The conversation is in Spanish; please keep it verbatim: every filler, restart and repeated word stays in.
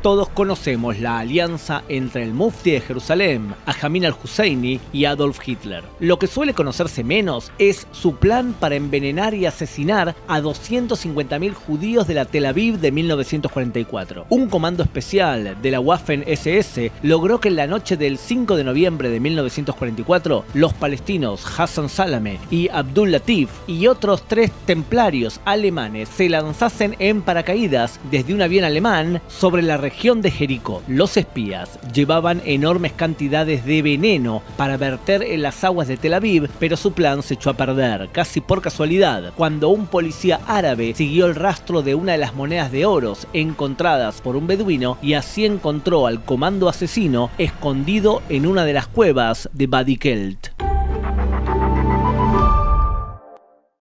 Todos conocemos la alianza entre el mufti de Jerusalén, Amin al-Husseini, y Adolf Hitler. Lo que suele conocerse menos es su plan para envenenar y asesinar a doscientos cincuenta mil judíos de la Tel Aviv de mil novecientos cuarenta y cuatro. Un comando especial de la Waffen ese ese logró que en la noche del cinco de noviembre de mil novecientos cuarenta y cuatro los palestinos Hassan Salameh y Abdul Latif y otros tres templarios alemanes se lanzasen en paracaídas desde un avión alemán sobre la región de Jericó. Los espías llevaban enormes cantidades de veneno para verter en las aguas de Tel Aviv, pero su plan se echó a perder, casi por casualidad, cuando un policía árabe siguió el rastro de una de las monedas de oros encontradas por un beduino y así encontró al comando asesino escondido en una de las cuevas de Wadi Kelt.